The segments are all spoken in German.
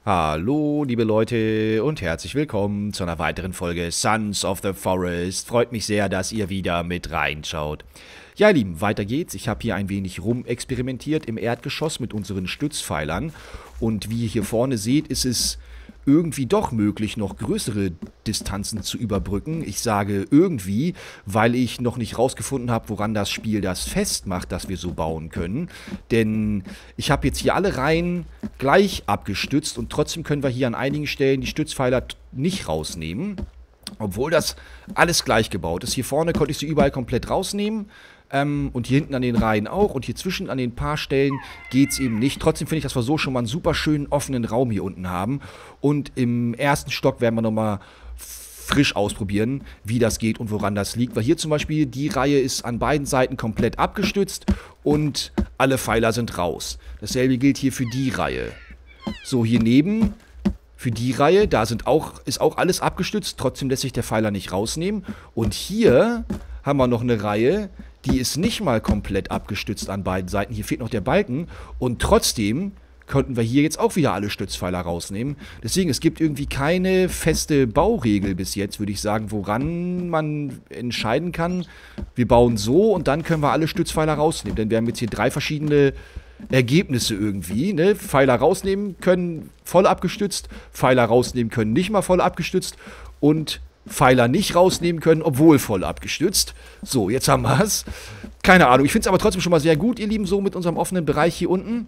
Hallo, liebe Leute und herzlich willkommen zu einer weiteren Folge Sons of the Forest. Freut mich sehr, dass ihr wieder mit reinschaut. Ja, ihr Lieben, weiter geht's. Ich habe hier ein wenig rumexperimentiert im Erdgeschoss mit unseren Stützpfeilern. Und wie ihr hier vorne seht, ist es irgendwie doch möglich, noch größere Distanzen zu überbrücken. Ich sage irgendwie, weil ich noch nicht rausgefunden habe, woran das Spiel das festmacht, dass wir so bauen können. Denn ich habe jetzt hier alle Reihen gleich abgestützt und trotzdem können wir hier an einigen Stellen die Stützpfeiler nicht rausnehmen. Obwohl das alles gleich gebaut ist. Hier vorne konnte ich sie überall komplett rausnehmen. Und hier hinten an den Reihen auch. Und hier zwischen an den paar Stellen geht es eben nicht. Trotzdem finde ich, dass wir so schon mal einen super schönen offenen Raum hier unten haben. Und im ersten Stock werden wir nochmal frisch ausprobieren, wie das geht und woran das liegt. Weil hier zum Beispiel die Reihe ist an beiden Seiten komplett abgestützt und alle Pfeiler sind raus. Dasselbe gilt hier für die Reihe. So, hier neben für die Reihe, da ist auch alles abgestützt, trotzdem lässt sich der Pfeiler nicht rausnehmen. Und hier haben wir noch eine Reihe, die ist nicht mal komplett abgestützt an beiden Seiten. Hier fehlt noch der Balken und trotzdem könnten wir hier jetzt auch wieder alle Stützpfeiler rausnehmen. Deswegen, es gibt irgendwie keine feste Bauregel bis jetzt, würde ich sagen, woran man entscheiden kann, wir bauen so und dann können wir alle Stützpfeiler rausnehmen. Denn wir haben jetzt hier drei verschiedene Ergebnisse irgendwie, ne? Pfeiler rausnehmen können voll abgestützt, Pfeiler rausnehmen können nicht mal voll abgestützt und Pfeiler nicht rausnehmen können, obwohl voll abgestützt. So, jetzt haben wir es. Keine Ahnung, ich finde es aber trotzdem schon mal sehr gut, ihr Lieben, so mit unserem offenen Bereich hier unten.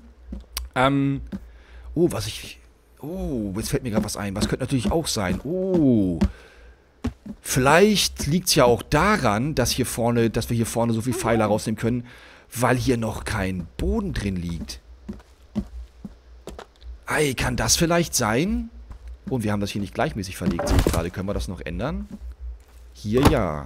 Oh, jetzt fällt mir gerade was ein. Was könnte natürlich auch sein? Oh, vielleicht liegt es ja auch daran, dass wir hier vorne so viel Pfeiler rausnehmen können, weil hier noch kein Boden drin liegt. Ei, kann das vielleicht sein? Und wir haben das hier nicht gleichmäßig verlegt, sehe ich gerade. Können wir das noch ändern? Hier ja.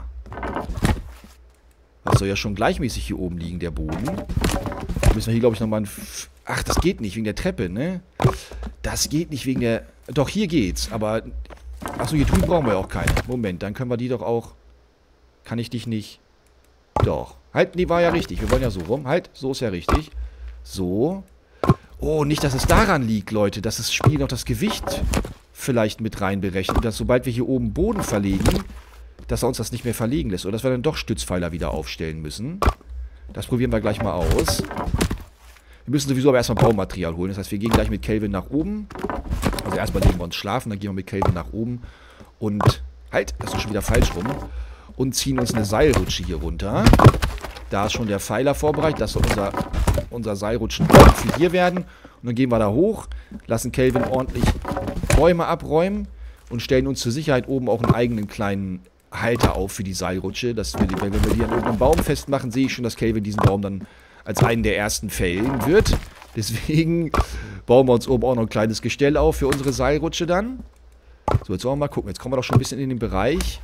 Das soll ja schon gleichmäßig hier oben liegen, der Boden. Da müssen wir hier, glaube ich, nochmal Ach, das geht nicht, wegen der Treppe, ne? Das geht nicht wegen der... Doch, hier geht's, aber... Achso, hier drüben brauchen wir ja auch keine. Moment, dann können wir die doch auch... Kann ich dich nicht... Doch. Halt, nee, war ja richtig. Wir wollen ja so rum. Halt, so ist ja richtig. So. Oh, nicht, dass es daran liegt, Leute, dass das Spiel noch das Gewicht vielleicht mit reinberechnet, dass sobald wir hier oben Boden verlegen, dass er uns das nicht mehr verlegen lässt. Oder dass wir dann doch Stützpfeiler wieder aufstellen müssen. Das probieren wir gleich mal aus. Wir müssen sowieso aber erstmal Baumaterial holen. Das heißt, wir gehen gleich mit Kelvin nach oben. Also erstmal legen wir uns schlafen, dann gehen wir mit Kelvin nach oben. Und, halt, das ist schon wieder falsch rum. Und ziehen uns eine Seilrutsche hier runter. Da ist schon der Pfeiler vorbereitet. Das soll unser Seilrutschen für hier werden. Und dann gehen wir da hoch, lassen Kelvin ordentlich Bäume abräumen und stellen uns zur Sicherheit oben auch einen eigenen kleinen Halter auf für die Seilrutsche. Wenn wir die an irgendeinem Baum festmachen, sehe ich schon, dass Kelvin diesen Baum dann als einen der ersten fällen wird. Deswegen bauen wir uns oben auch noch ein kleines Gestell auf für unsere Seilrutsche dann. So, jetzt wollen wir mal gucken. Jetzt kommen wir doch schon ein bisschen in den Bereich.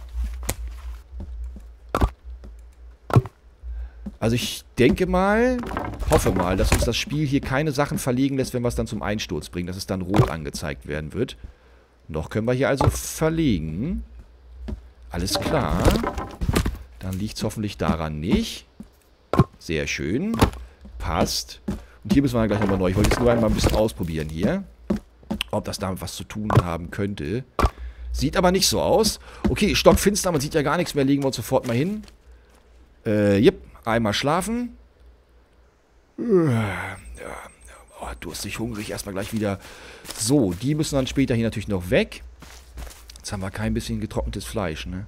Also ich denke mal, hoffe mal, dass uns das Spiel hier keine Sachen verlegen lässt, wenn wir es dann zum Einsturz bringen, dass es dann rot angezeigt werden wird. Noch können wir hier also verlegen. Alles klar. Dann liegt es hoffentlich daran nicht. Sehr schön. Passt. Und hier müssen wir dann gleich nochmal neu. Ich wollte jetzt nur einmal ein bisschen ausprobieren hier. Ob das damit was zu tun haben könnte. Sieht aber nicht so aus. Okay, stockfinster, man sieht ja gar nichts mehr. Legen wir uns sofort mal hin. Jep. Einmal schlafen. Ja. Oh, durstig, hungrig. Erstmal gleich wieder. So, die müssen dann später hier natürlich noch weg. Jetzt haben wir kein bisschen getrocknetes Fleisch, ne?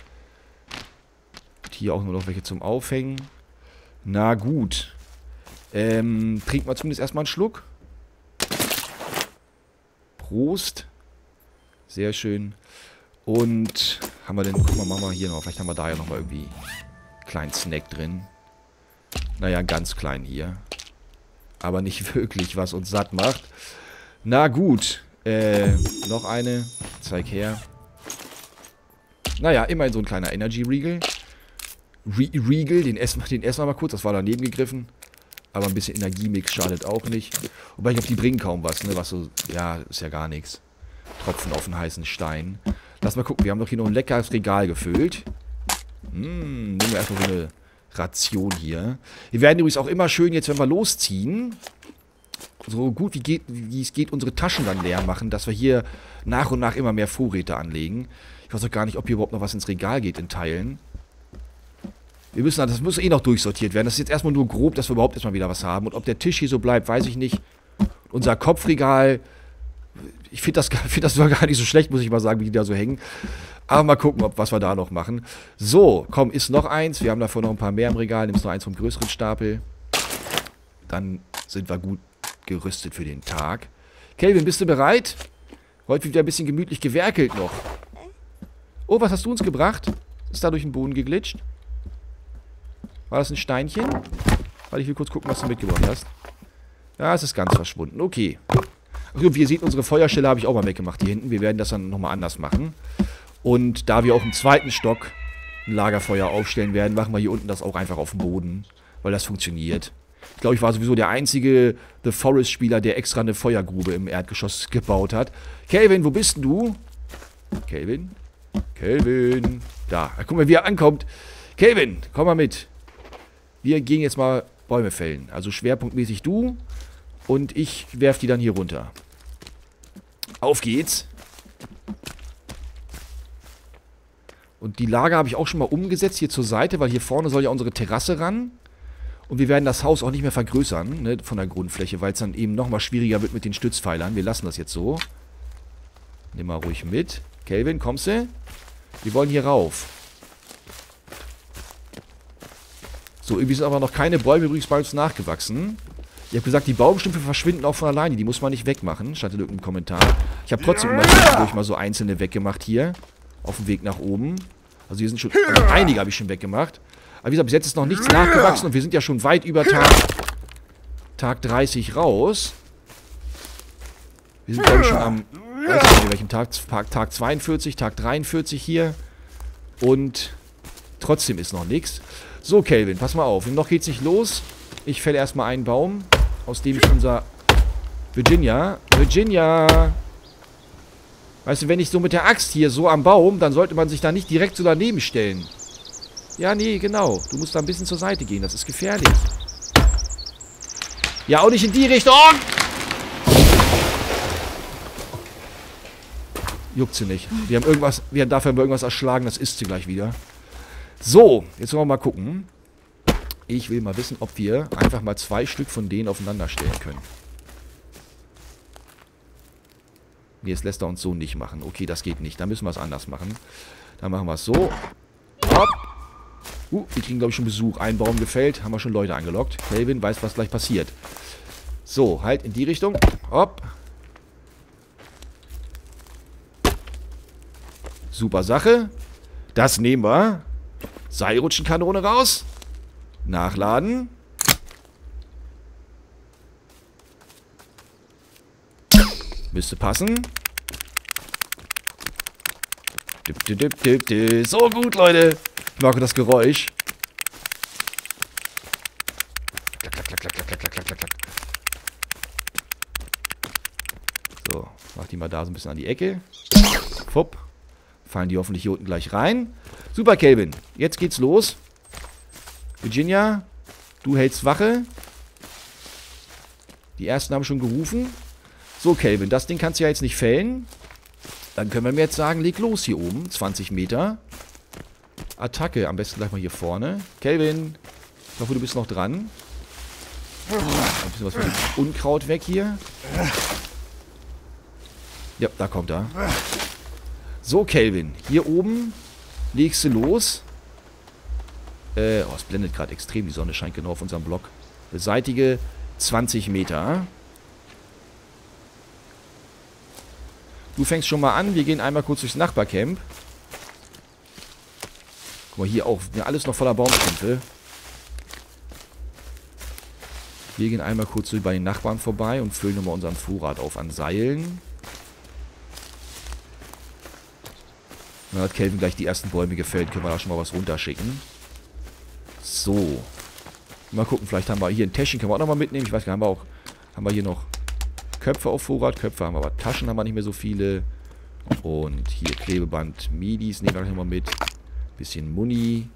Und hier auch nur noch welche zum Aufhängen. Na gut. Trinken wir zumindest erstmal einen Schluck. Prost. Sehr schön. Und haben wir denn, guck mal, machen wir hier noch. Vielleicht haben wir da ja nochmal irgendwie kleinen Snack drin. Naja, ganz klein hier. Aber nicht wirklich, was uns satt macht. Na gut. Noch eine. Zeig her. Naja, immerhin so ein kleiner Energy Riegel. Riegel, den essen wir mal kurz. Das war daneben gegriffen. Aber ein bisschen Energiemix schadet auch nicht. Wobei, ich glaube, die bringen kaum was, ne? Was so, ja, ist ja gar nichts. Tropfen auf den heißen Stein. Lass mal gucken, wir haben doch hier noch ein leckeres Regal gefüllt. Nehmen wir erstmal so eine Ration hier. Wir werden übrigens auch immer schön jetzt, wenn wir losziehen, so gut wie es geht, unsere Taschen dann leer machen, dass wir hier nach und nach immer mehr Vorräte anlegen. Ich weiß auch gar nicht, ob hier überhaupt noch was ins Regal geht in Teilen. Das muss eh noch durchsortiert werden. Das ist jetzt erstmal nur grob, dass wir überhaupt erstmal wieder was haben. Und ob der Tisch hier so bleibt, weiß ich nicht. Unser Kopfregal, ich finde das sogar gar nicht so schlecht, muss ich mal sagen, wie die da so hängen. Aber mal gucken, was wir da noch machen. So, komm, ist noch eins. Wir haben davor noch ein paar mehr im Regal. Nimmst noch eins vom größeren Stapel. Dann sind wir gut gerüstet für den Tag. Kelvin, bist du bereit? Heute wieder ein bisschen gemütlich gewerkelt noch. Oh, was hast du uns gebracht? Ist da durch den Boden geglitscht? War das ein Steinchen? Warte, ich will kurz gucken, was du mitgebracht hast. Ja, es ist ganz verschwunden. Okay. Also, wie ihr seht, unsere Feuerstelle habe ich auch mal weggemacht hier hinten. Wir werden das dann nochmal anders machen. Und da wir auch im zweiten Stock ein Lagerfeuer aufstellen werden, machen wir hier unten das auch einfach auf dem Boden. Weil das funktioniert. Ich glaube, ich war sowieso der einzige The Forest-Spieler, der extra eine Feuergrube im Erdgeschoss gebaut hat. Kelvin, wo bist denn du? Kelvin? Kelvin. Da. Guck mal, wie er ankommt. Kelvin, komm mal mit. Wir gehen jetzt mal Bäume fällen. Also schwerpunktmäßig du. Und ich werfe die dann hier runter. Auf geht's. Und die Lager habe ich auch schon mal umgesetzt hier zur Seite, weil hier vorne soll ja unsere Terrasse ran. Und wir werden das Haus auch nicht mehr vergrößern, ne, von der Grundfläche, weil es dann eben nochmal schwieriger wird mit den Stützpfeilern. Wir lassen das jetzt so. Nimm mal ruhig mit. Kelvin, kommst du? Wir wollen hier rauf. So, irgendwie sind aber noch keine Bäume übrigens bei uns nachgewachsen. Ich habe gesagt, die Baumstümpfe verschwinden auch von alleine. Die muss man nicht wegmachen, stand in irgendeinem Kommentar. Ich habe trotzdem immer zwischendurch mal so einzelne weggemacht hier. Auf dem Weg nach oben. Also hier sind schon, einige habe ich schon weggemacht. Aber wie gesagt, bis jetzt ist noch nichts nachgewachsen und wir sind ja schon weit über Tag 30 raus. Wir sind, glaube ich, schon am, weiß ich nicht, welchem Tag 42, Tag 43 hier. Und trotzdem ist noch nichts. So, Kelvin, pass mal auf. Noch geht's nicht los. Ich fälle erstmal einen Baum, aus dem ich unser Virginia. Weißt du, wenn ich so mit der Axt hier so am Baum, dann sollte man sich da nicht direkt so daneben stellen. Ja, nee, genau. Du musst da ein bisschen zur Seite gehen. Das ist gefährlich. Ja, auch nicht in die Richtung. Juckt sie nicht. Wir haben dafür irgendwas erschlagen. Das isst sie gleich wieder. So, jetzt wollen wir mal gucken. Ich will mal wissen, ob wir einfach mal 2 Stück von denen aufeinander stellen können. Nee, das lässt er uns so nicht machen. Okay, das geht nicht. Da müssen wir es anders machen. Dann machen wir es so. Hopp. Wir kriegen, glaube ich, schon Besuch. Ein Baum gefällt. Haben wir schon Leute angelockt. Kelvin weiß, was gleich passiert. So, halt in die Richtung. Hopp. Super Sache. Das nehmen wir. Seilrutschenkanone raus. Nachladen. Müsste passen. So gut, Leute. Ich mag das Geräusch. Klack, klack, klack, klack, klack, klack, klack, klack. So, mach die mal da so ein bisschen an die Ecke. Fupp. Fallen die hoffentlich hier unten gleich rein. Super, Kelvin. Jetzt geht's los. Virginia, du hältst Wache. Die ersten haben schon gerufen. So, Kelvin, das Ding kannst du ja jetzt nicht fällen. Dann können wir mir jetzt sagen, leg los hier oben. 20 Meter. Attacke, am besten gleich mal hier vorne. Kelvin, ich hoffe, du bist noch dran. Ein bisschen was von dem Unkraut weg hier. Ja, da kommt er. So, Kelvin, hier oben legst du los. Es blendet gerade extrem. Die Sonne scheint genau auf unserem Block. Beseitige 20 Meter. Du fängst schon mal an. Wir gehen einmal kurz durchs Nachbarcamp. Guck mal, hier auch. Ja, alles noch voller Baumstümpfe. Wir gehen einmal kurz bei den Nachbarn vorbei und füllen nochmal unseren Vorrat auf an Seilen. Dann hat Kelvin gleich die ersten Bäume gefällt. Können wir da schon mal was runterschicken. So. Mal gucken, vielleicht haben wir hier ein Täschchen, können wir auch nochmal mitnehmen. Ich weiß gar nicht, haben wir hier noch Köpfe auf Vorrat. Köpfe haben wir, aber Taschen haben wir nicht mehr so viele. Und hier Klebeband, Midis nehmen wir gleich nochmal mit. Bisschen Muni.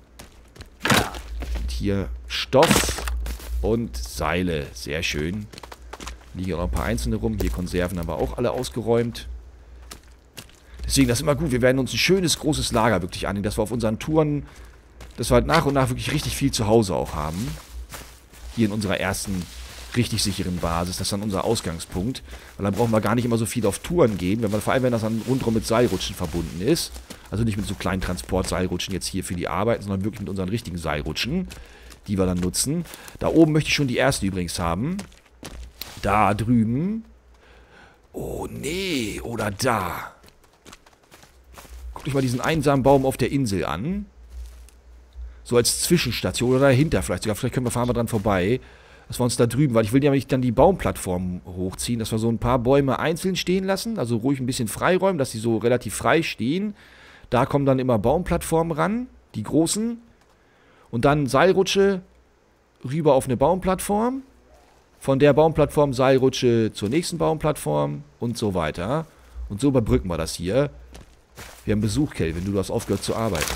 Und hier Stoff und Seile. Sehr schön. Liegen auch noch ein paar einzelne rum. Hier Konserven haben wir auch alle ausgeräumt. Deswegen, das ist immer gut. Wir werden uns ein schönes, großes Lager wirklich annehmen, dass wir auf unseren Touren, dass wir halt nach und nach wirklich richtig viel zu Hause auch haben. Hier in unserer ersten richtig sicheren Basis. Das ist dann unser Ausgangspunkt. Weil dann brauchen wir gar nicht immer so viel auf Touren gehen, vor allem wenn das dann rundherum mit Seilrutschen verbunden ist. Also nicht mit so kleinen Transportseilrutschen jetzt hier für die Arbeit, sondern wirklich mit unseren richtigen Seilrutschen, die wir dann nutzen. Da oben möchte ich schon die erste übrigens haben. Da drüben. Oh, nee. Oder da. Guckt euch mal diesen einsamen Baum auf der Insel an. So als Zwischenstation oder dahinter vielleicht sogar. Vielleicht fahren wir dran vorbei. Dass wir uns da drüben, weil ich will ja nicht dann die Baumplattform hochziehen, dass wir so ein paar Bäume einzeln stehen lassen. Also ruhig ein bisschen freiräumen, dass die so relativ frei stehen. Da kommen dann immer Baumplattformen ran. Die großen. Und dann Seilrutsche rüber auf eine Baumplattform. Von der Baumplattform Seilrutsche zur nächsten Baumplattform und so weiter. Und so überbrücken wir das hier. Wir haben Besuch, Kelvin. Du hast aufgehört zu arbeiten.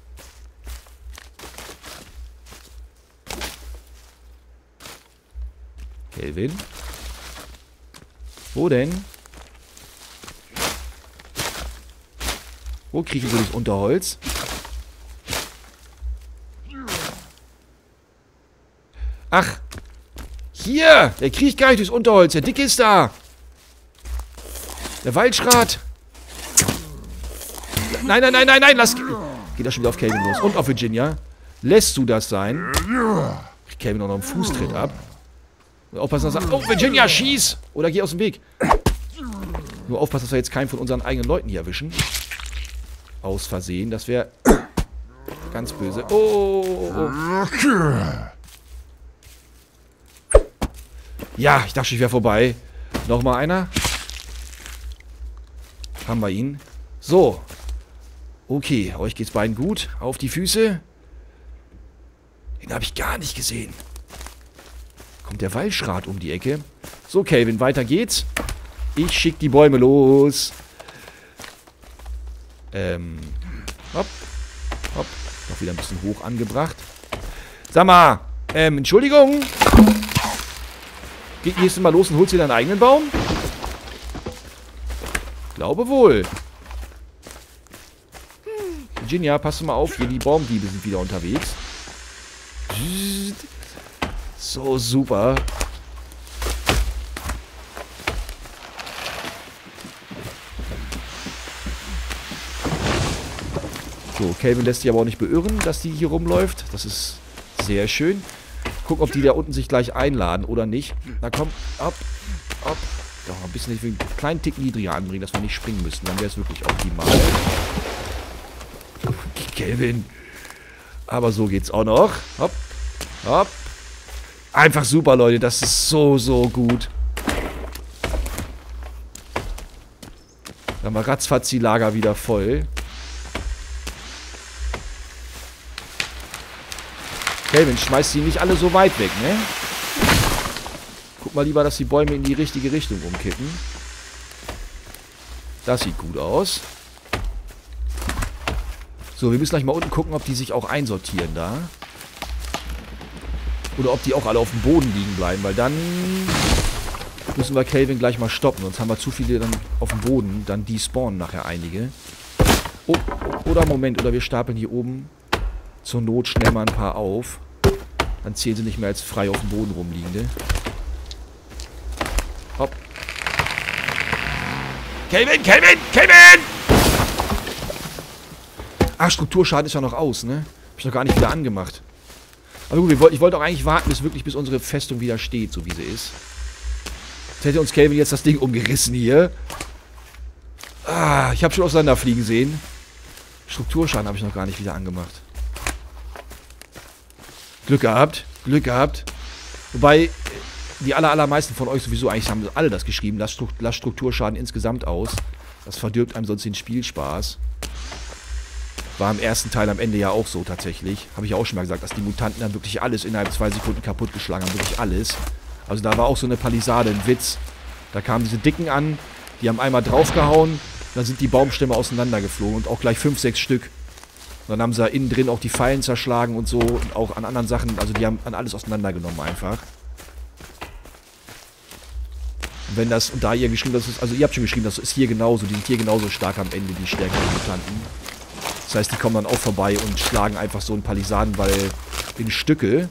Kelvin? Wo denn? Wo kriechen sie durchs Unterholz? Ach! Hier! Der kriecht gar nicht durchs Unterholz. Der Dicke ist da! Der Waldschrat! Nein, nein, nein, nein, nein! Lass... Geht das schon wieder auf Kelvin los. Und auf Virginia. Lässt du das sein? Kriegt Kelvin auch noch einen Fußtritt ab. Aufpassen, dass er... Oh, Virginia, schieß! Oder geh aus dem Weg. Nur aufpassen, dass wir jetzt keinen von unseren eigenen Leuten hier erwischen. Aus Versehen. Das wäre ganz böse. Oh. Ja, ich dachte, ich wäre vorbei. Nochmal einer. Haben wir ihn. So. Okay, euch geht's beiden gut. Auf die Füße. Den habe ich gar nicht gesehen. Kommt der Waldschrat um die Ecke. So, Kelvin, weiter geht's. Ich schick die Bäume los. Hopp. Hopp. Noch wieder ein bisschen hoch angebracht. Sag mal, Entschuldigung. Gehst du mal los und holst dir deinen eigenen Baum? Glaube wohl. Virginia, passt du mal auf. Hier, die Baumdiebe sind wieder unterwegs. So, super. So, Kelvin lässt sich aber auch nicht beirren, dass die hier rumläuft. Das ist sehr schön. Gucken, ob die da unten sich gleich einladen oder nicht. Na komm, ab. Doch, ein bisschen einen kleinen Tick niedriger anbringen, dass wir nicht springen müssen. Dann wäre es wirklich optimal. Kelvin. Aber so geht's auch noch. Hopp. Einfach super, Leute. Das ist so, so gut. Dann haben wir ratzfatz die Lager wieder voll. Kelvin, schmeißt die nicht alle so weit weg, ne? Guck mal lieber, dass die Bäume in die richtige Richtung umkippen. Das sieht gut aus. So, wir müssen gleich mal unten gucken, ob die sich auch einsortieren da. Oder ob die auch alle auf dem Boden liegen bleiben, weil dann müssen wir Kelvin gleich mal stoppen. Sonst haben wir zu viele dann auf dem Boden. Dann despawnen nachher einige. Oh, oder Moment, oder wir stapeln hier oben zur Not schnell mal ein paar auf. Dann zählen sie nicht mehr als frei auf dem Boden rumliegende. Hopp. Kelvin! Ach, Strukturschaden ist ja noch aus, ne? Hab ich noch gar nicht wieder angemacht. Aber gut, ich wollte auch eigentlich warten, bis unsere Festung wieder steht, so wie sie ist. Jetzt hätte uns Kelvin jetzt das Ding umgerissen hier. Ah, ich habe schon auseinanderfliegen sehen. Strukturschaden habe ich noch gar nicht wieder angemacht. Glück gehabt. Wobei, die allermeisten von euch sowieso, eigentlich haben alle das geschrieben, lasst Strukturschaden insgesamt aus. Das verdirbt einem sonst den Spielspaß. War im ersten Teil am Ende ja auch so tatsächlich. Habe ich ja auch schon mal gesagt, dass die Mutanten dann wirklich alles innerhalb 2 Sekunden kaputtgeschlagen haben. Wirklich alles. Also da war auch so eine Palisade, ein Witz. Da kamen diese Dicken an, die haben einmal draufgehauen, dann sind die Baumstämme auseinandergeflogen und auch gleich 5, 6 Stück. Und dann haben sie da innen drin auch die Pfeilen zerschlagen und so und auch an anderen Sachen, also die haben an alles auseinandergenommen einfach. Wenn das, und da ihr geschrieben, das ist, also ihr habt schon geschrieben, das ist hier genauso, die sind hier genauso stark am Ende, die stärkeren Mutanten. Das heißt, die kommen dann auch vorbei und schlagen einfach so einen Palisadenwall in Stücke.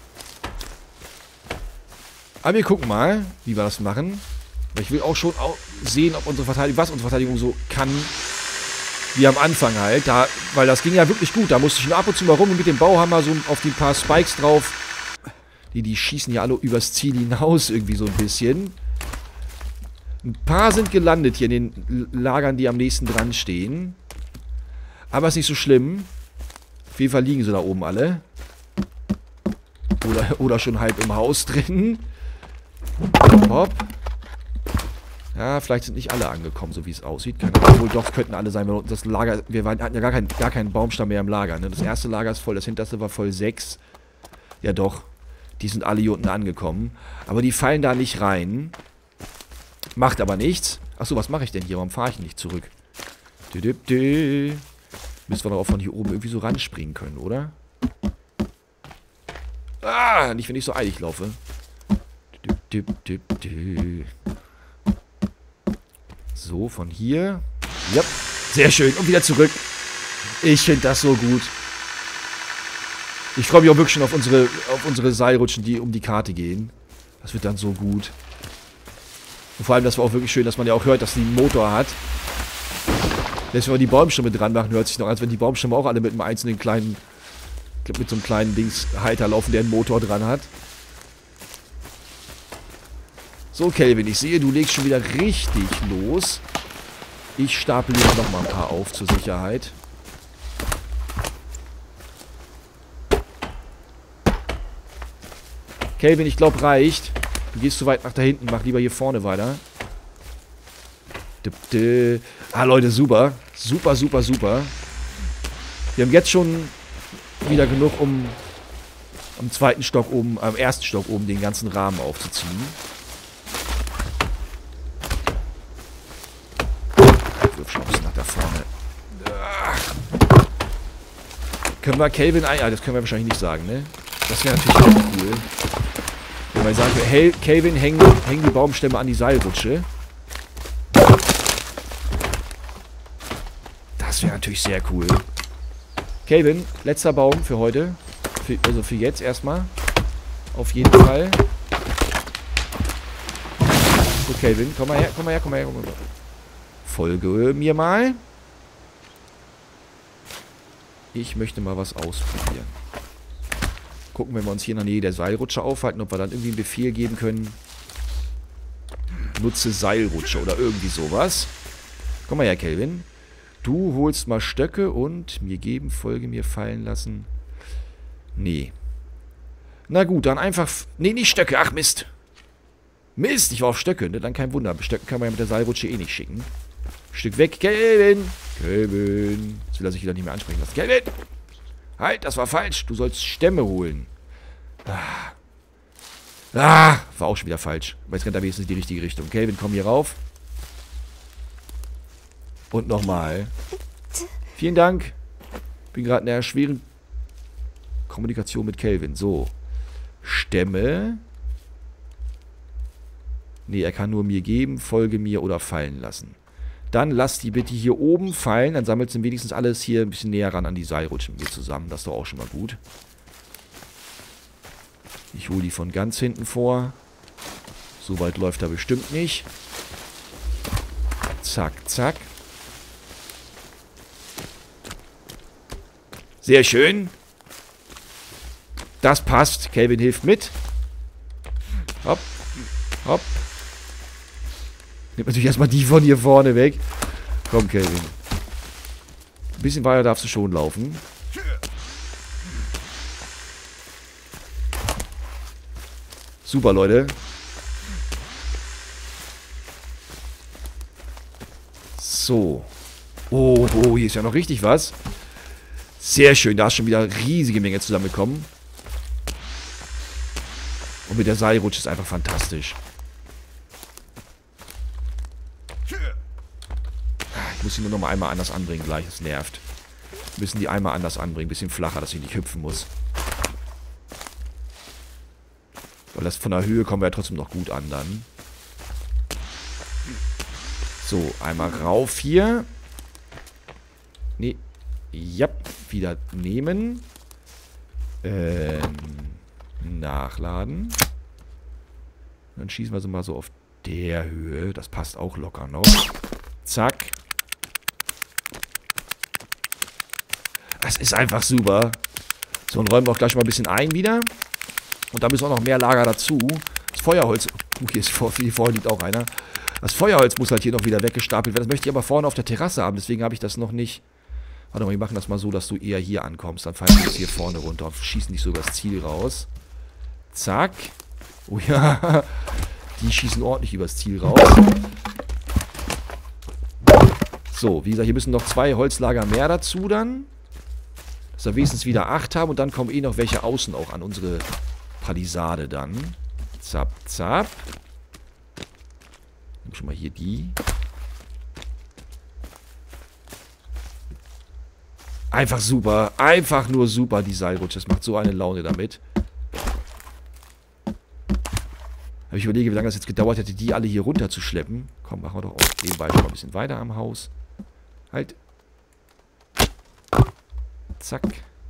Aber wir gucken mal, wie wir das machen. Weil ich will auch schon sehen, ob unsere Verteidigung, was unsere Verteidigung so kann, wie am Anfang halt. Da, weil das ging ja wirklich gut. Da musste ich nur ab und zu mal rum und mit dem Bauhammer so auf die paar Spikes drauf. Die schießen ja alle übers Ziel hinaus irgendwie so ein bisschen. Ein paar sind gelandet hier in den Lagern, die am nächsten dran stehen. Aber ist nicht so schlimm. Auf jeden Fall liegen sie da oben alle. Oder schon halb im Haus drin. Hopp. Ja, vielleicht sind nicht alle angekommen, so wie es aussieht. Obwohl, doch, könnten alle sein. Das Lager, wir hatten ja gar keinen Baumstamm mehr im Lager. Ne? Das erste Lager ist voll, das hinterste war voll 6. Ja doch, die sind alle hier unten angekommen. Aber die fallen da nicht rein. Macht aber nichts. Achso, was mache ich denn hier? Warum fahre ich nicht zurück? Müssen wir doch auch von hier oben irgendwie so ranspringen können, oder? Ah, nicht, wenn ich so eilig laufe. So, von hier. Ja, sehr schön. Und wieder zurück. Ich finde das so gut. Ich freue mich auch wirklich schon auf unsere Seilrutschen, die um die Karte gehen. Das wird dann so gut. Und vor allem, das war auch wirklich schön, dass man ja auch hört, dass die einen Motor hat. Jetzt, wenn wir die Baumstämme dran machen, hört sich noch an, als wenn die Baumstämme auch alle mit einem einzelnen kleinen, mit so einem kleinen Dingshalter laufen, der einen Motor dran hat. So, Kelvin, ich sehe, du legst schon wieder richtig los. Ich stapel hier noch mal ein paar auf zur Sicherheit. Kelvin, ich glaube, reicht. Du gehst zu weit nach da hinten, mach lieber hier vorne weiter. Ah, Leute, super. Super, super, super. Wir haben jetzt schon wieder genug, um am ersten Stock oben den ganzen Rahmen aufzuziehen. Wirf schon ein bisschen nach da vorne. Können wir Kelvin ein... Ah, das können wir wahrscheinlich nicht sagen, ne? Das wäre natürlich auch cool. Wenn wir sagen, hey, Kelvin, häng die Baumstämme an die Seilrutsche. Das wäre natürlich sehr cool. Kelvin, letzter Baum für heute. Also für jetzt erstmal. Auf jeden Fall. So, Kelvin, komm mal her, komm mal her, komm mal her. Komm mal her. Folge mir mal. Ich möchte mal was ausprobieren. Gucken, wenn wir uns hier in der Nähe der Seilrutsche aufhalten, ob wir dann irgendwie einen Befehl geben können. Nutze Seilrutsche oder irgendwie sowas. Komm mal her, Kelvin. Du holst mal Stöcke und mir geben, folge mir, fallen lassen. Nee. Na gut, dann einfach... Nee, nicht Stöcke. Ach, Mist. Mist, ich war auf Stöcke. Ne? Dann kein Wunder. Stöcke kann man ja mit der Seilrutsche eh nicht schicken. Stück weg, Kelvin. Kelvin. Jetzt will er sich wieder nicht mehr ansprechen lassen. Kelvin. Halt, das war falsch. Du sollst Stämme holen. War auch schon wieder falsch. Aber jetzt rennt er wenigstens in die richtige Richtung. Kelvin, komm hier rauf. Und nochmal. Vielen Dank. Bin gerade in einer schweren Kommunikation mit Kelvin. So. Stämme. Nee, er kann nur mir geben, folge mir oder fallen lassen. Dann lass die bitte hier oben fallen. Dann sammelt sie wenigstens alles hier ein bisschen näher ran an die Seilrutschen mit zusammen. Das ist doch auch schon mal gut. Ich hole die von ganz hinten vor. So weit läuft er bestimmt nicht. Zack, zack. Sehr schön. Das passt. Kelvin hilft mit. Hopp. Hopp. Nimmt natürlich erstmal die von hier vorne weg. Komm, Kelvin. Ein bisschen weiter darfst du schon laufen. Super, Leute. So. Oh, hier ist ja noch richtig was. Sehr schön, da ist schon wieder eine riesige Menge zusammengekommen. Und mit der Seilrutsche ist einfach fantastisch. Ich muss sie nur noch mal einmal anders anbringen gleich, das nervt. Wir müssen die einmal anders anbringen, bisschen flacher, dass ich nicht hüpfen muss. Weil das von der Höhe kommen wir ja trotzdem noch gut an dann. So, einmal rauf hier. Nee. Ja, wieder nehmen. Nachladen. Dann schießen wir sie mal so auf der Höhe. Das passt auch locker noch. Zack. Das ist einfach super. So, und räumen wir auch gleich mal ein bisschen ein wieder. Und da müssen auch noch mehr Lager dazu. Das Feuerholz... hier vorne liegt auch einer. Das Feuerholz muss halt hier noch wieder weggestapelt werden. Das möchte ich aber vorne auf der Terrasse haben. Deswegen habe ich das noch nicht... Warte mal, wir machen das mal so, dass du eher hier ankommst. Dann fallen wir jetzt hier vorne runter und schießen nicht so übers Ziel raus. Zack. Oh ja. Die schießen ordentlich übers Ziel raus. So, wie gesagt, hier müssen noch 2 Holzlager mehr dazu dann. Dass wir wenigstens wieder 8 haben. Und dann kommen eh noch welche außen auch an unsere Palisade dann. Zap, zap. Nimm schon mal hier die. Einfach super. Einfach nur super, die Seilrutsche. Das macht so eine Laune damit. Aber ich überlege, wie lange das jetzt gedauert hätte, die alle hier runter zu schleppen. Komm, machen wir doch auch nebenbei schon mal ein bisschen weiter am Haus. Halt. Zack.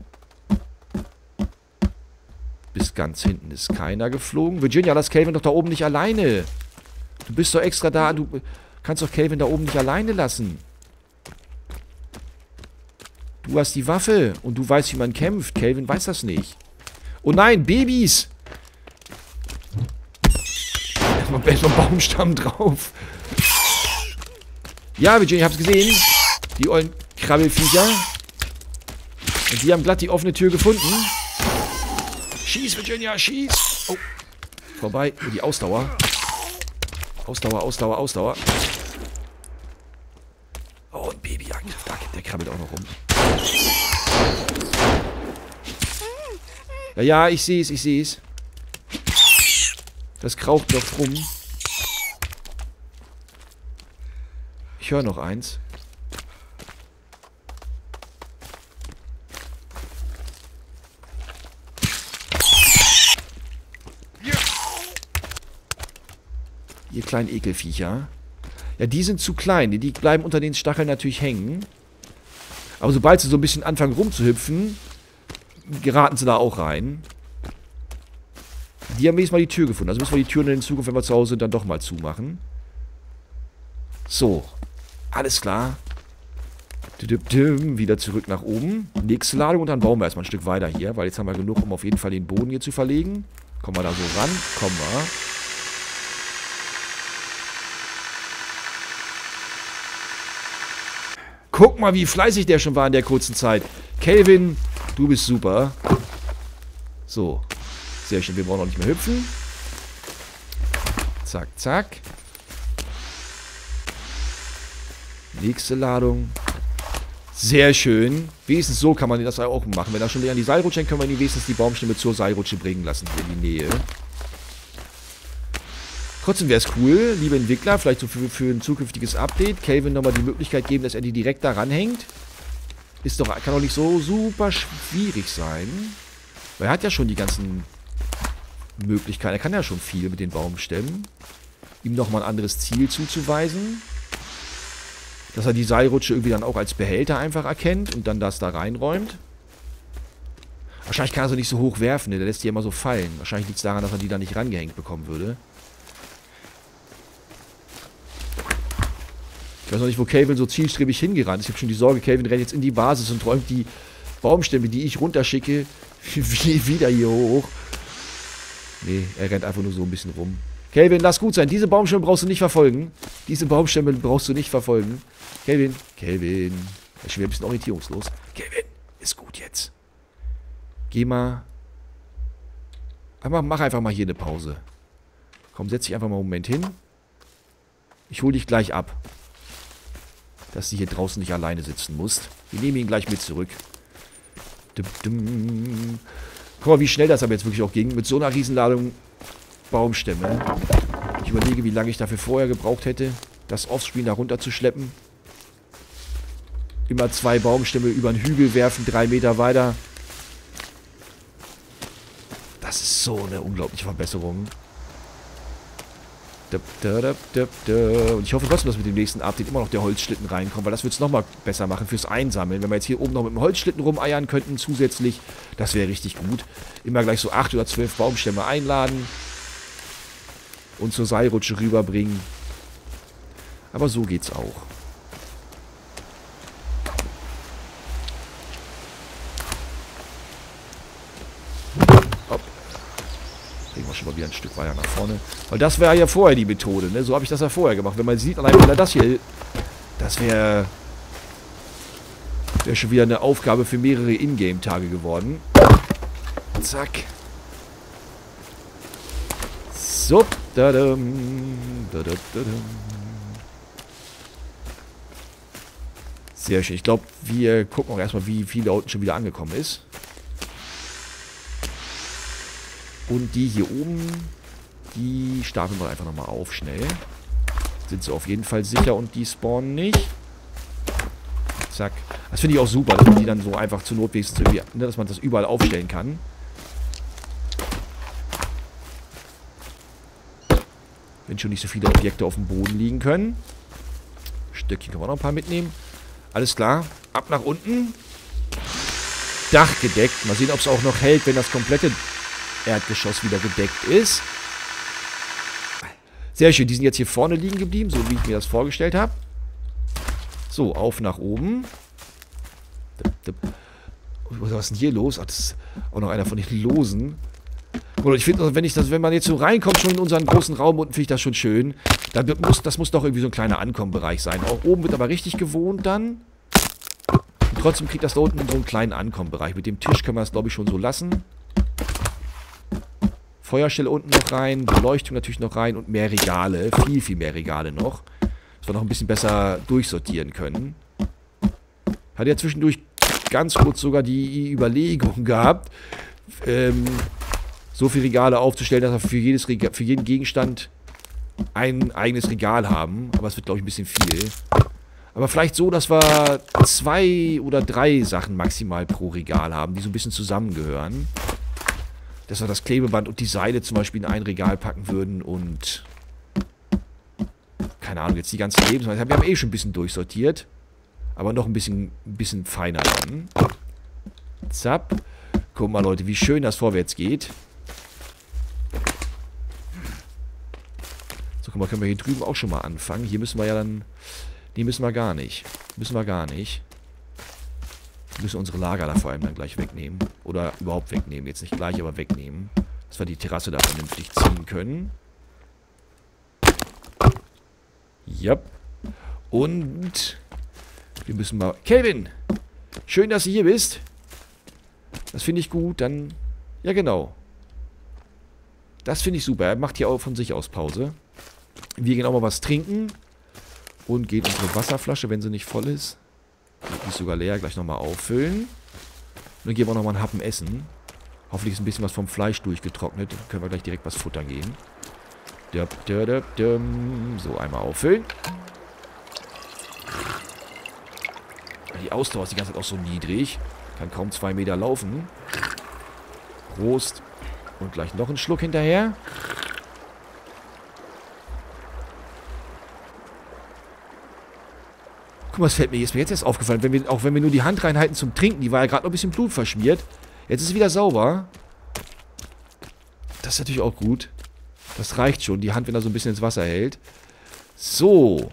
Bis ganz hinten ist keiner geflogen. Virginia, lass Calvin doch da oben nicht alleine. Du bist doch extra da. Du kannst doch Calvin da oben nicht alleine lassen. Du hast die Waffe und du weißt, wie man kämpft. Calvin weiß das nicht. Oh nein, Babys! Erstmal einen Baumstamm drauf. Ja, Virginia, ich hab's gesehen. Die ollen Krabbelfiecher. Und die haben glatt die offene Tür gefunden. Schieß, Virginia, schieß! Oh. Vorbei. Oh, die Ausdauer. Ausdauer, Ausdauer, Ausdauer. Oh, ein Babyangriff. Der krabbelt auch noch rum. Ja, ja, ich sehe es, ich sehe es. Das kraucht noch rum. Ich höre noch eins. Ihr kleinen Ekelviecher. Ja, die sind zu klein. Die bleiben unter den Stacheln natürlich hängen. Aber sobald sie so ein bisschen anfangen rumzuhüpfen, geraten sie da auch rein. Die haben wenigstens mal die Tür gefunden. Also müssen wir die Türen in Zukunft, wenn wir zu Hause sind, dann doch mal zumachen. So. Alles klar. Wieder zurück nach oben. Nächste Ladung und dann bauen wir erstmal ein Stück weiter hier, weil jetzt haben wir genug, um auf jeden Fall den Boden hier zu verlegen. Kommen wir da so ran? Kommen wir. Guck mal, wie fleißig der schon war in der kurzen Zeit. Calvin, du bist super. So. Sehr schön, wir brauchen noch nicht mehr hüpfen. Zack, zack. Nächste Ladung. Sehr schön. Wenigstens so kann man das auch machen. Wenn er schon an die Seilrutsche hängt, können wir ihn wenigstens die Baumstämme zur Seilrutsche bringen lassen. Hier in die Nähe. Trotzdem wäre es cool, liebe Entwickler, vielleicht so für ein zukünftiges Update, Calvin nochmal die Möglichkeit geben, dass er die direkt da ranhängt. Kann doch nicht so super schwierig sein. Weil er hat ja schon die ganzen Möglichkeiten. Er kann ja schon viel mit den Baumstämmen. Ihm nochmal ein anderes Ziel zuzuweisen. Dass er die Seilrutsche irgendwie dann auch als Behälter einfach erkennt und dann das da reinräumt. Wahrscheinlich kann er sie nicht so hoch werfen, ne? Der lässt die immer so fallen. Wahrscheinlich liegt es daran, dass er die da nicht rangehängt bekommen würde. Ich weiß noch nicht, wo Calvin so zielstrebig hingerannt ist. Ich habe schon die Sorge, Calvin rennt jetzt in die Basis und räumt die Baumstämme, die ich runterschicke, wieder hier hoch. Nee, er rennt einfach nur so ein bisschen rum. Calvin, lass gut sein. Diese Baumstämme brauchst du nicht verfolgen. Diese Baumstämme brauchst du nicht verfolgen. Calvin. Er ist schon wieder ein bisschen orientierungslos. Calvin, ist gut jetzt. Geh mal. Mach einfach mal hier eine Pause. Komm, setz dich einfach mal einen Moment hin. Ich hole dich gleich ab. Dass du hier draußen nicht alleine sitzen musst. Wir nehmen ihn gleich mit zurück. Guck mal, wie schnell das aber jetzt wirklich auch ging. Mit so einer Riesenladung Baumstämme. Ich überlege, wie lange ich dafür vorher gebraucht hätte, das Offscreen da runter zu schleppen. Immer 2 Baumstämme über den Hügel werfen, 3 Meter weiter. Das ist so eine unglaubliche Verbesserung. Und ich hoffe trotzdem, dass mit dem nächsten Update immer noch der Holzschlitten reinkommt, weil das wird es nochmal besser machen fürs Einsammeln. Wenn wir jetzt hier oben noch mit dem Holzschlitten rumeiern könnten zusätzlich, das wäre richtig gut. Immer gleich so 8 oder 12 Baumstämme einladen und zur Seilrutsche rüberbringen. Aber so geht's auch. Bringen wir schon mal wieder ein Stück weiter nach vorne. Weil das wäre ja vorher die Methode, ne? So habe ich das ja vorher gemacht. Wenn man sieht, allein wieder das hier, das wäre schon wieder eine Aufgabe für mehrere Ingame-Tage geworden. Zack. So. Sehr schön. Ich glaube, wir gucken auch erstmal, wie viel da unten schon wieder angekommen ist. Und die hier oben, die stapeln wir einfach nochmal auf, schnell. Sind sie auf jeden Fall sicher und die spawnen nicht. Zack. Das finde ich auch super, dass man die dann so einfach zur Not wenigstens irgendwie, ne, dass man das überall aufstellen kann. Wenn schon nicht so viele Objekte auf dem Boden liegen können. Stöckchen können wir noch ein paar mitnehmen. Alles klar. Ab nach unten. Dach gedeckt. Mal sehen, ob es auch noch hält, wenn das komplette Erdgeschoss wieder gedeckt ist. Sehr schön. Die sind jetzt hier vorne liegen geblieben, so wie ich mir das vorgestellt habe. So, auf nach oben. Was ist denn hier los? Ach, das ist auch noch einer von den Losen. Oder ich finde, wenn man jetzt so reinkommt, schon in unseren großen Raum unten, finde ich das schon schön. Das muss doch irgendwie so ein kleiner Ankommenbereich sein. Auch oben wird aber richtig gewohnt dann. Und trotzdem kriegt das da unten so einen kleinen Ankommenbereich. Mit dem Tisch können wir das, glaube ich, schon so lassen. Feuerstelle unten noch rein, Beleuchtung natürlich noch rein und mehr Regale. Viel, viel mehr Regale noch. Dass wir noch ein bisschen besser durchsortieren können. Hatte ja zwischendurch ganz kurz sogar die Überlegung gehabt, so viele Regale aufzustellen, dass wir für jeden Gegenstand ein eigenes Regal haben. Aber es wird, glaube ich, ein bisschen viel. Aber vielleicht so, dass wir 2 oder 3 Sachen maximal pro Regal haben, die so ein bisschen zusammengehören. Dass wir das Klebeband und die Seile zum Beispiel in ein Regal packen würden und keine Ahnung, jetzt die ganzen Lebensmittel. Wir haben eh schon ein bisschen durchsortiert. Aber noch ein bisschen feiner dann. Zapp. Guck mal, Leute, wie schön das vorwärts geht. So, guck mal, können wir hier drüben auch schon mal anfangen. Hier müssen wir ja dann... Nee, müssen wir gar nicht. Müssen wir gar nicht. Wir müssen unsere Lager da vor allem dann gleich wegnehmen. Oder überhaupt wegnehmen. Jetzt nicht gleich, aber wegnehmen. Dass wir die Terrasse da vernünftig ziehen können. Yep. Und... wir müssen mal... Kelvin! Schön, dass du hier bist. Das finde ich gut. Dann... ja, genau. Das finde ich super. Er macht hier auch von sich aus Pause. Wir gehen auch mal was trinken. Und gehen unsere Wasserflasche, wenn sie nicht voll ist. Die ist sogar leer. Gleich nochmal auffüllen. Und dann gehen wir nochmal einen Happen essen. Hoffentlich ist ein bisschen was vom Fleisch durchgetrocknet. Dann können wir gleich direkt was futtern gehen. So, einmal auffüllen. Die Ausdauer ist die ganze Zeit auch so niedrig. Kann kaum 2 Meter laufen. Prost. Und gleich noch einen Schluck hinterher. Guck mal, was fällt mir jetzt erst aufgefallen. Auch wenn wir nur die Hand reinhalten zum Trinken, die war ja gerade noch ein bisschen Blut verschmiert. Jetzt ist sie wieder sauber. Das ist natürlich auch gut. Das reicht schon, die Hand, wenn er so ein bisschen ins Wasser hält. So.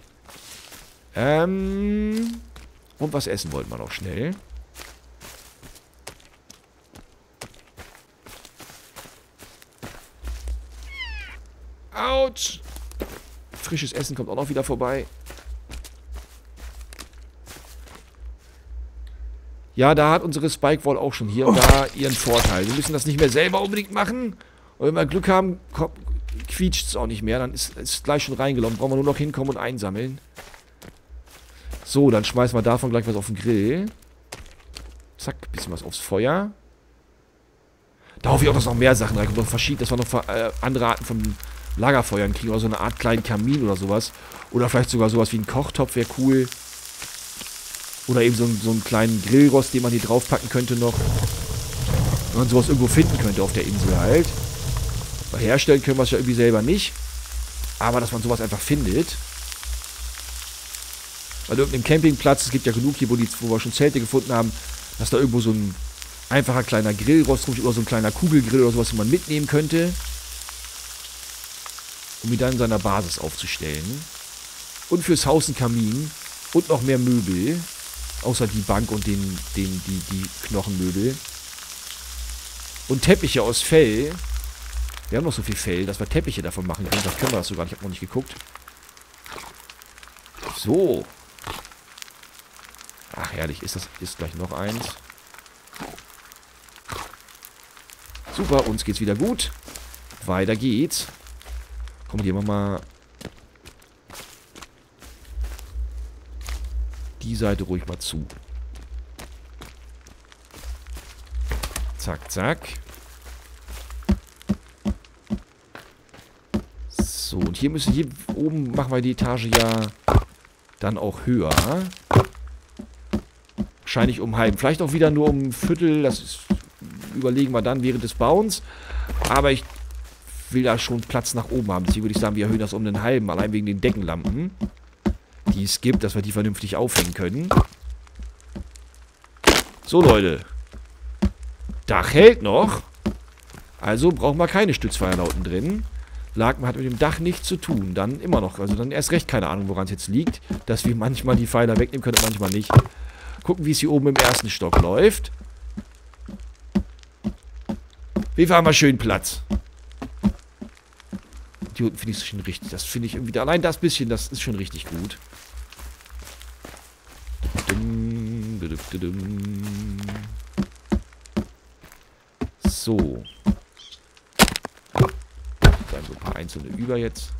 Und was essen wollten wir noch schnell? Autsch! Frisches Essen kommt auch noch wieder vorbei. Ja, da hat unsere Spikewall auch schon hier und da ihren Vorteil. Wir müssen das nicht mehr selber unbedingt machen. Und wenn wir Glück haben, quietscht es auch nicht mehr. Dann ist es gleich schon reingelaufen. Brauchen wir nur noch hinkommen und einsammeln. So, dann schmeißen wir davon gleich was auf den Grill. Zack, bisschen was aufs Feuer. Da hoffe ich auch, dass noch mehr Sachen reinkommen. Dass wir noch andere Arten von Lagerfeuern kriegen. Oder so eine Art kleinen Kamin oder sowas. Oder vielleicht sogar sowas wie ein Kochtopf wäre cool. Oder eben so einen kleinen Grillrost, den man hier draufpacken könnte noch. Wenn man sowas irgendwo finden könnte auf der Insel halt. Weil herstellen können wir es ja irgendwie selber nicht. Aber dass man sowas einfach findet. Weil irgendeinem Campingplatz, es gibt ja genug hier, wo wir schon Zelte gefunden haben, dass da irgendwo so ein einfacher kleiner Grillrost rumsteht oder so ein kleiner Kugelgrill oder sowas, den man mitnehmen könnte, um ihn dann in seiner Basis aufzustellen. Und fürs Haus ein Kamin und noch mehr Möbel, außer die Bank und die Knochenmöbel. Und Teppiche aus Fell. Wir haben noch so viel Fell, dass wir Teppiche davon machen können. Das können wir das sogar. Ich habe noch nicht geguckt. So. Ach, herrlich. Ist gleich noch eins. Super, uns geht's wieder gut. Weiter geht's. Komm, hier machen wir mal die Seite ruhig mal zu. Zack, zack. So, und hier oben machen wir die Etage ja dann auch höher. Wahrscheinlich um halb. Vielleicht auch wieder nur um ein Viertel. Das überlegen wir dann während des Bauens. Aber ich will da schon Platz nach oben haben. Deswegen würde ich sagen, wir erhöhen das um einen halben. Allein wegen den Deckenlampen, die es gibt, dass wir die vernünftig aufhängen können. So, Leute. Dach hält noch. Also brauchen wir keine Stützpfeilerlauten drin. Hat mit dem Dach nichts zu tun. Dann immer noch. Also dann erst recht keine Ahnung, woran es jetzt liegt. Dass wir manchmal die Pfeiler wegnehmen können und manchmal nicht. Gucken, wie es hier oben im ersten Stock läuft. Wir haben mal schön Platz. Hier unten finde ich es schon richtig. Das finde ich irgendwie... Allein das bisschen, das ist schon richtig gut. So. Bleiben so ein paar einzelne über jetzt.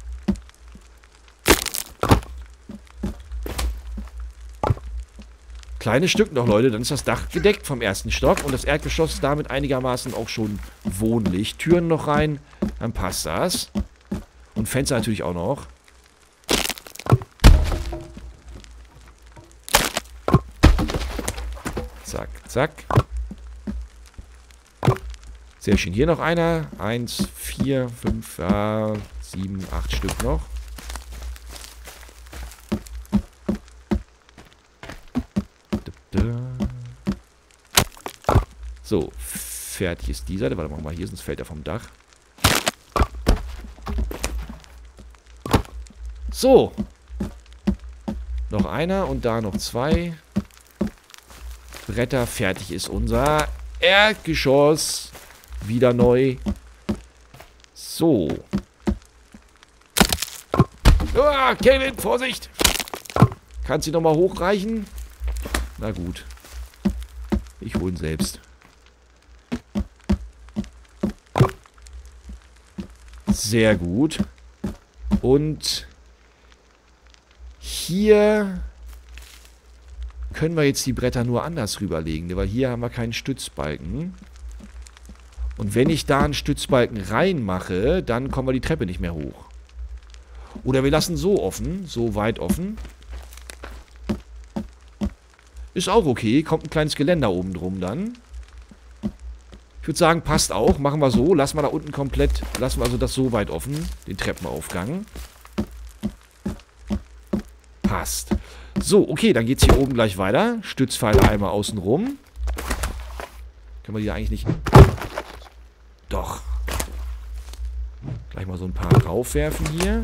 Kleines Stück noch, Leute. Dann ist das Dach gedeckt vom ersten Stock. Und das Erdgeschoss ist damit einigermaßen auch schon wohnlich. Türen noch rein. Dann passt das. Und Fenster natürlich auch noch. Zack, zack. Sehr schön. Hier noch einer. 1, 4, 5, 7, 8 Stück noch. So, fertig ist die Seite. Warte, machen wir mal hier, sonst fällt er vom Dach. So. Noch einer und da noch 2 Bretter. Fertig ist unser Erdgeschoss. Wieder neu. So. Ah, Kevin, Vorsicht! Kannst du nochmal hochreichen? Na gut. Ich hole ihn selbst. Sehr gut. Und hier können wir jetzt die Bretter nur anders rüberlegen, weil hier haben wir keinen Stützbalken. Und wenn ich da einen Stützbalken reinmache, dann kommen wir die Treppe nicht mehr hoch. Oder wir lassen so offen, so weit offen. Ist auch okay, kommt ein kleines Geländer oben drum dann. Ich würde sagen, passt auch. Machen wir so. Lassen wir da unten komplett, lassen wir also das so weit offen, den Treppenaufgang. Passt. So, okay, dann geht es hier oben gleich weiter. Stützpfeiler einmal außen rum. Können wir die eigentlich nicht... Doch. Gleich mal so ein paar draufwerfen hier.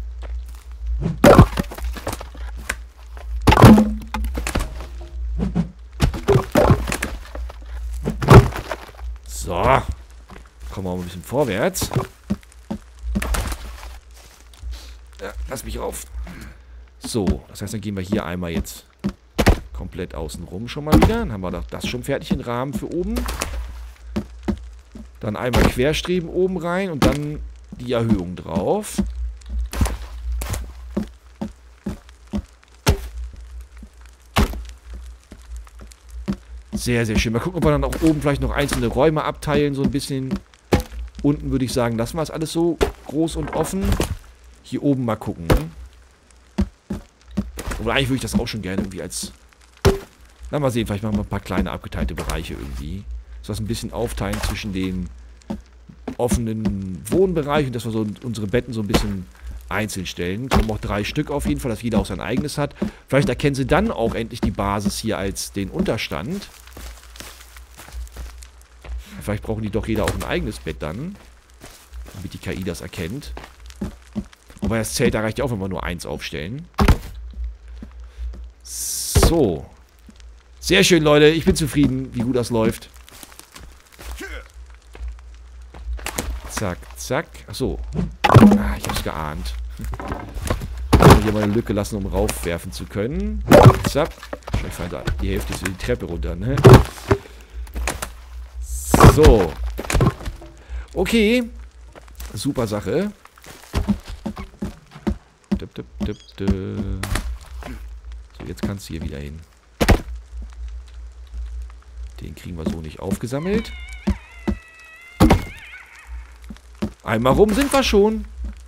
So. Kommen wir mal ein bisschen vorwärts. Ja, lass mich rauf. So, das heißt, dann gehen wir hier einmal jetzt komplett außen rum schon mal wieder. Dann haben wir doch das schon fertig, den Rahmen für oben. Dann einmal Querstreben oben rein und dann die Erhöhung drauf. Sehr, sehr schön. Mal gucken, ob wir dann auch oben vielleicht noch einzelne Räume abteilen, so ein bisschen. Unten würde ich sagen, lassen wir es alles so groß und offen. Hier oben mal gucken. Obwohl, eigentlich würde ich das auch schon gerne irgendwie als... Na, mal sehen, vielleicht machen wir ein paar kleine abgeteilte Bereiche irgendwie. So was ein bisschen aufteilen zwischen den offenen Wohnbereichen, dass wir so unsere Betten so ein bisschen einzeln stellen. Kommen auch 3 Stück auf jeden Fall, dass jeder auch sein eigenes hat. Vielleicht erkennen sie dann auch endlich die Basis hier als den Unterstand. Vielleicht brauchen die doch jeder auch ein eigenes Bett dann. Damit die KI das erkennt. Wobei das Zelt, da reicht ja auch, wenn wir nur 1 aufstellen. So. Sehr schön, Leute. Ich bin zufrieden, wie gut das läuft. Zack, zack. Achso. Ah, ich hab's geahnt. Ich habe hier mal eine Lücke lassen, um raufwerfen zu können. Zack. Ich fand da die Hälfte ist die Treppe runter, ne? So. Okay. Super Sache. So, jetzt kannst du hier wieder hin. Den kriegen wir so nicht aufgesammelt. Einmal rum sind wir schon.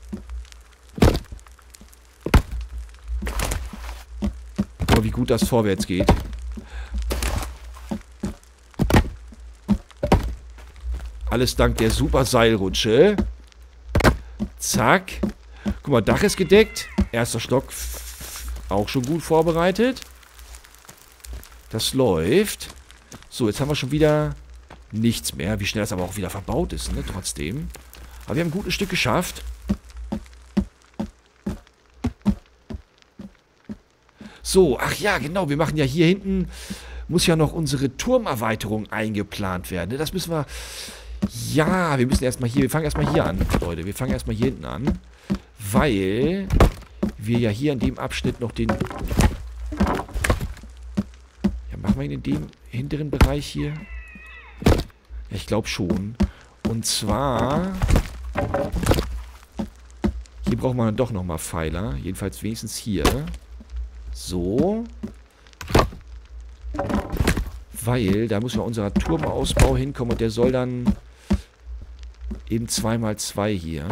Oh, wie gut das vorwärts geht. Alles dank der super Seilrutsche. Zack. Guck mal, Dach ist gedeckt. Erster Stock auch schon gut vorbereitet. Das läuft. So, jetzt haben wir schon wieder nichts mehr. Wie schnell das aber auch wieder verbaut ist, ne? Trotzdem. Aber wir haben ein gutes Stück geschafft. So, ach ja, genau. Wir machen ja hier hinten, muss ja noch unsere Turmerweiterung eingeplant werden. Ne? Das müssen wir... Ja, wir müssen erstmal hier... Wir fangen erstmal hier an, Leute. Wir fangen erstmal hier hinten an. Weil wir ja hier in dem Abschnitt noch den... Ja, machen wir ihn in dem hinteren Bereich hier? Ja, ich glaube schon. Und zwar... Hier braucht man dann doch nochmal Pfeiler. Jedenfalls wenigstens hier. So. Weil, da muss ja unser Turmausbau hinkommen und der soll dann eben 2x2 hier.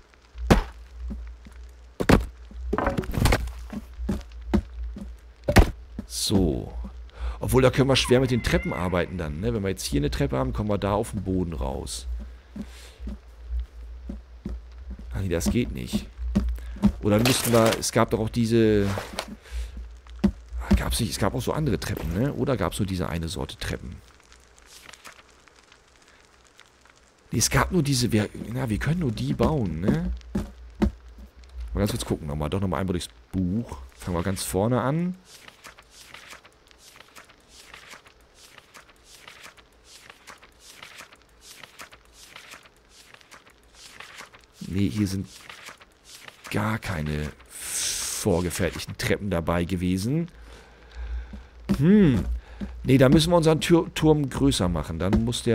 So. Obwohl, da können wir schwer mit den Treppen arbeiten dann, ne? Wenn wir jetzt hier eine Treppe haben, kommen wir da auf den Boden raus. Ach nee, das geht nicht. Oder müssten wir... Es gab doch auch diese... Gab's nicht, es gab auch so andere Treppen, ne? Oder gab es nur diese eine Sorte Treppen? Nee, es gab nur diese... Wir können nur die bauen, ne? Mal ganz kurz gucken nochmal. Doch nochmal einmal durchs Buch. Fangen wir ganz vorne an. Nee, hier sind gar keine vorgefertigten Treppen dabei gewesen. Nee, da müssen wir unseren Turm größer machen. Dann muss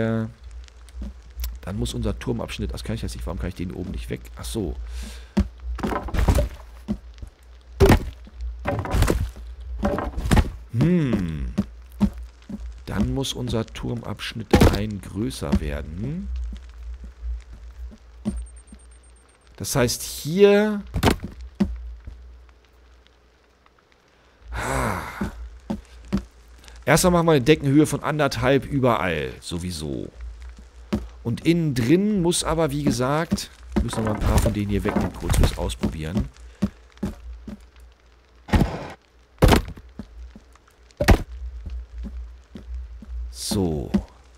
unser Turmabschnitt... Das kann ich jetzt nicht. Warum kann ich den oben nicht weg? Ach so. Dann muss unser Turmabschnitt größer werden. Das heißt, hier... Erstmal machen wir eine Deckenhöhe von 1,5 überall. Sowieso. Und innen drin muss aber, wie gesagt... Wir müssen noch mal ein paar von denen hier wegnehmen, kurz fürs Ausprobieren. So.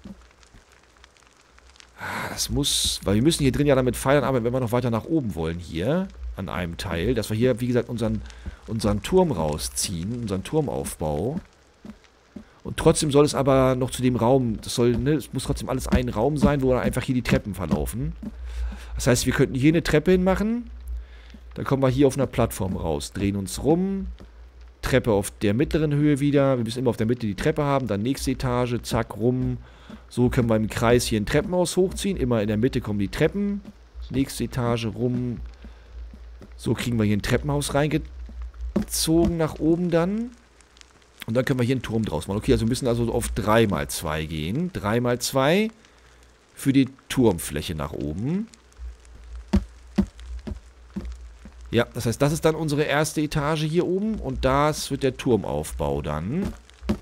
Das muss... Weil wir müssen hier drin ja damit feiern, aber wenn wir noch weiter nach oben wollen hier, an einem Teil, dass wir hier, wie gesagt, unseren Turm rausziehen, unseren Turmaufbau. Und trotzdem soll es aber noch zu dem Raum, es muss trotzdem alles ein Raum sein, wo dann einfach hier die Treppen verlaufen. Das heißt, wir könnten hier eine Treppe hinmachen, dann kommen wir hier auf einer Plattform raus, drehen uns rum, Treppe auf der mittleren Höhe wieder, wir müssen immer auf der Mitte die Treppe haben, dann nächste Etage, zack, rum. So können wir im Kreis hier ein Treppenhaus hochziehen, immer in der Mitte kommen die Treppen, nächste Etage rum. So kriegen wir hier ein Treppenhaus reingezogen nach oben dann. Und dann können wir hier einen Turm draus machen. Okay, also wir müssen also auf 3x2 gehen. 3x2 für die Turmfläche nach oben. Ja, das heißt, das ist dann unsere erste Etage hier oben. Und das wird der Turmaufbau dann.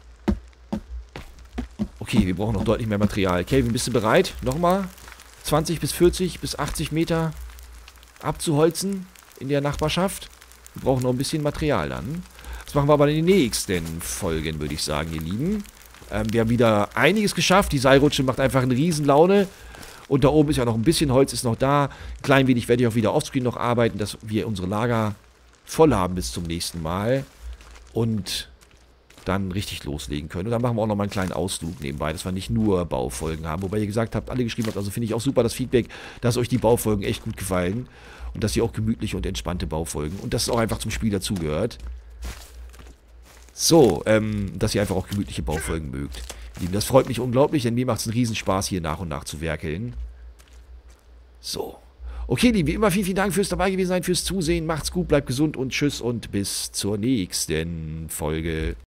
Okay, wir brauchen noch deutlich mehr Material. Kelvin, bist du bereit? Nochmal 20 bis 40 bis 80 Meter abzuholzen? in der Nachbarschaft. Wir brauchen noch ein bisschen Material dann. Das machen wir aber in den nächsten Folgen, würde ich sagen, ihr Lieben. Wir haben wieder einiges geschafft. Die Seilrutsche macht einfach eine riesen Laune. Und da oben ist ja noch ein bisschen Holz, ist noch da. Ein klein wenig werde ich auch wieder offscreen noch arbeiten, dass wir unsere Lager voll haben bis zum nächsten Mal. Und dann richtig loslegen können. Und dann machen wir auch noch mal einen kleinen Ausflug nebenbei, dass wir nicht nur Baufolgen haben. Wobei ihr gesagt habt, alle geschrieben habt, also finde ich auch super das Feedback, dass euch die Baufolgen echt gut gefallen. Und dass ihr auch gemütliche und entspannte Baufolgen. Und dass es auch einfach zum Spiel dazugehört. So, dass ihr einfach auch gemütliche Baufolgen mögt. Das freut mich unglaublich, denn mir macht es einen Riesenspaß, hier nach und nach zu werkeln. So. Okay, Lieben, wie immer, vielen, vielen Dank fürs dabei gewesen sein, fürs Zusehen. Macht's gut, bleibt gesund und tschüss und bis zur nächsten Folge.